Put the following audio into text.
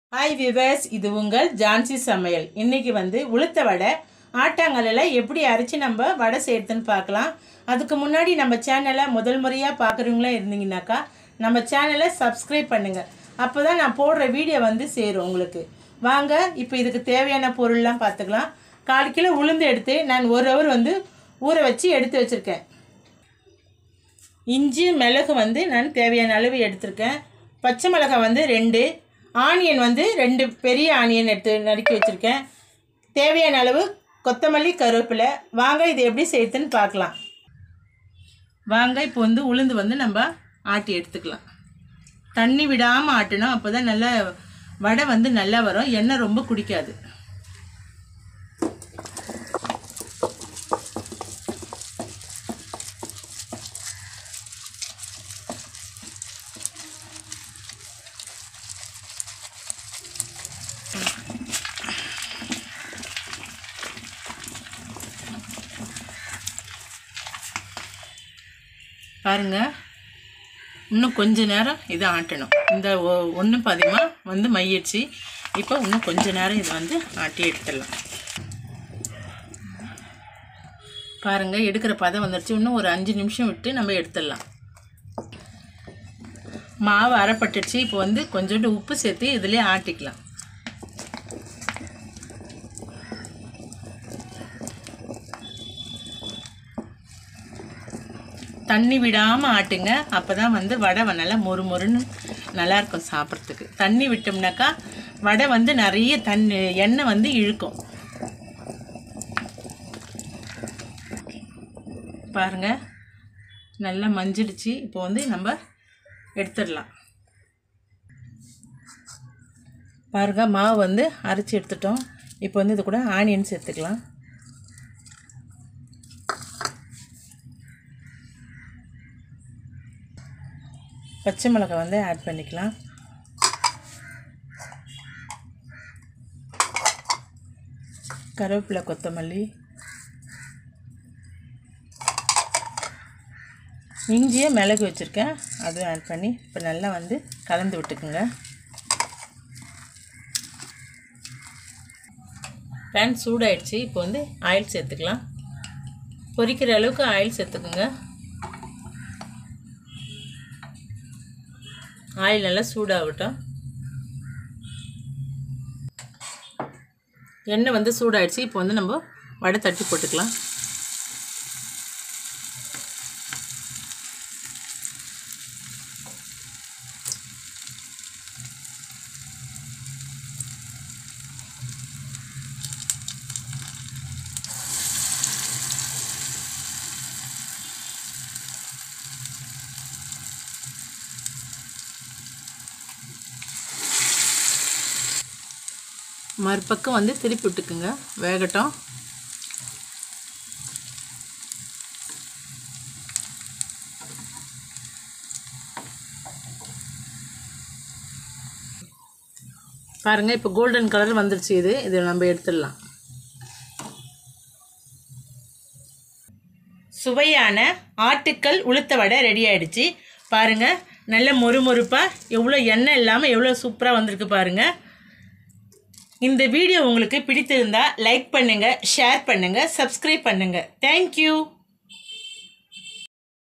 Hi viewers, இது உங்கள் ஜான்சி சமையல். இன்றைக்கி உளுத்த வடை ஆட்டாங்கல்லில் எப்படி அரைச்சி நம்ம வடை செய்கிறதுன்னு பார்க்கலாம். அதுக்கு முன்னாடி நம்ம சேனலை முதல் முறையாக பார்க்குறவங்களா இருந்தீங்கன்னாக்கா நம்ம சேனலை சப்ஸ்கிரைப் பண்ணுங்கள். அப்போ தான் நான் போடுற வீடியோ சேரும் உங்களுக்கு. வாங்க, இப்போ இதுக்கு தேவையான பொருள்லாம் பார்த்துக்கலாம். 1/4 கிலோ உளுந்து எடுத்து நான் 1 ஹவர் ஊற வச்சு எடுத்து வச்சுருக்கேன். இஞ்சி மிளகு நான் தேவையான அளவு எடுத்திருக்கேன். பச்சை மிளகாய் 2, ஆனியன் 2 பெரிய ஆனியன் எடுத்து நறுக்கி வச்சுருக்கேன். தேவையான அளவு கொத்தமல்லி, கருவேப்பிலை. வாங்க இது எப்படி செய்யுதுன்னு பார்க்கலாம். வாங்க இப்போ உளுந்து நம்ம ஆட்டி எடுத்துக்கலாம். தண்ணி விடாமல் ஆட்டணும், அப்போ தான் நல்லா வடை நல்லா வரும். எண்ணெய் ரொம்ப குடிக்காது. பாருங்க, இன்னும் கொஞ்ச நேரம் இதை ஆட்டணும். இந்த ஒன்று பாதியமாக மையிடுச்சு. இப்போ இன்னும் கொஞ்ச நேரம் இதை ஆட்டி எடுத்துடலாம். பாருங்கள், எடுக்கிற பதம் வந்துடுச்சு. இன்னும் ஒரு 5 நிமிஷம் விட்டு நம்ம எடுத்துடலாம். மாவு அரைப்பட்டுடுச்சு. இப்போ கொஞ்சோண்டு உப்பு சேர்த்து இதிலே ஆட்டிக்கலாம். தண்ணி விடாமல் ஆட்டுங்க, அப்போ தான் வடை நல்லா மொறு மொறுன்னு நல்லாயிருக்கும் சாப்பிட்றதுக்கு. தண்ணி விட்டோம்னாக்கா வடை நிறைய எண்ணெய் இழுக்கும். பாருங்கள், நல்லா மஞ்சிடுச்சு. இப்போ நம்ம எடுத்துடலாம். பாருங்கள், மாவு அரைச்சி எடுத்துட்டோம். இப்போ இது கூட ஆனியன் சேர்த்துக்கலாம். பச்சை மிளகாய் ஆட் பண்ணிக்கலாம். கருவேப்பிலை, கொத்தமல்லி, இஞ்சியை மிளகு வச்சுருக்கேன், அதுவும் ஆட் பண்ணி இப்போ நல்லா கலந்து விட்டுக்குங்க. பேன் சூடாயிடுச்சு. இப்போ ஆயில் சேர்த்துக்கலாம். பொரிக்கிற அளவுக்கு ஆயில் சேர்த்துக்குங்க. ஆயில் நல்லா சூடாகட்டும். எண்ணெய் சூடாயிடுச்சு. இப்போ நம்ம வடை தட்டி போட்டுக்கலாம். மறுபக்கம் திருப்பி விட்டுக்குங்க, வேகட்டும். பாருங்கள், இப்போ கோல்டன் கலர் வந்துருச்சு. இதை நம்ம எடுத்துடலாம். சுவையான ஆட்டுக்கல் உளுத்த வடை ரெடி ஆகிடுச்சு. பாருங்கள், நல்ல மொறுமொறுப்பாக எவ்வளோ எண்ணெய் இல்லாமல் எவ்வளோ சூப்பராக வந்திருக்கு பாருங்கள். இந்த வீடியோ உங்களுக்கு பிடித்திருந்தால் லைக் பண்ணுங்கள், ஷேர் பண்ணுங்கள், சப்ஸ்கிரைப் பண்ணுங்கள். தேங்க்யூ.